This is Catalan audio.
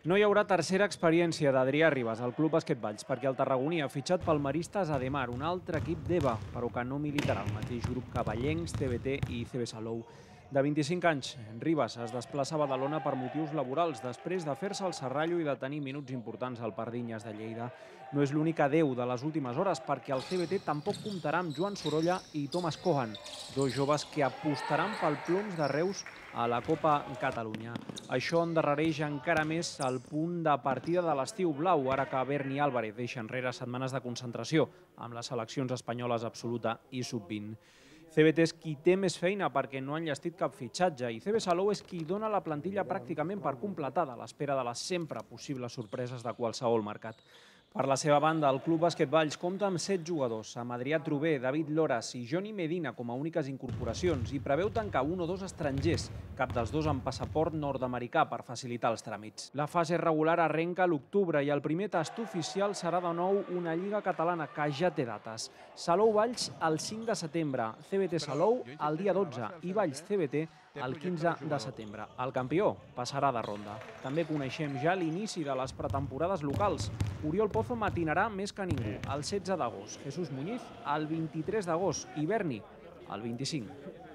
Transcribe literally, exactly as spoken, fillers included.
No hi haurà tercera experiència d'Adrià Ribas al Club Bàsquet Valls perquè el tarragoní ha fitxat pel Maristes Ademar, un altre equip d'E V A, però que no militarà al mateix grup que Vallencs, T B T i C B Salou. De vint-i-cinc anys, Ribas es desplaça a Badalona per motius laborals després de fer-se el serrallo i de tenir minuts importants al Pardinyes de Lleida. No és l'únic adeu de les últimes hores perquè el C B T tampoc comptarà amb Joan Sorolla i Thomas Cohan, dos joves que apostaran pel Ploms de Reus a la Copa Catalunya. Això endarrereix encara més el punt de partida de l'estiu blau, ara que Berni Álvarez deixa enrere setmanes de concentració amb les seleccions espanyoles absoluta i sub vint. C B T és qui té més feina perquè no ha enllestit cap fitxatge i C B Salou és qui dona la plantilla pràcticament per completada a l'espera de les sempre possibles sorpreses de qualsevol mercat. Per la seva banda, el Club Bàsquet Valls compta amb set jugadors, amb Adrià Trober, David Loras i Johnny Medina com a úniques incorporacions i preveu tancar un o dos estrangers, cap dels dos amb passaport nord-americà per facilitar els tràmits. La fase regular arrenca a l'octubre i el primer tast oficial serà de nou una lliga catalana que ja té dates. Salou Valls el cinc de setembre, C B T Salou el dia dotze i Valls C B T el quinze de setembre. El campió passarà de ronda. També coneixem ja l'inici de les pretemporades locals. Oriol Pozo matinarà més que ningú el setze d'agost, Jesús Muñiz el vint-i-tres d'agost i Berni el vint-i-cinc.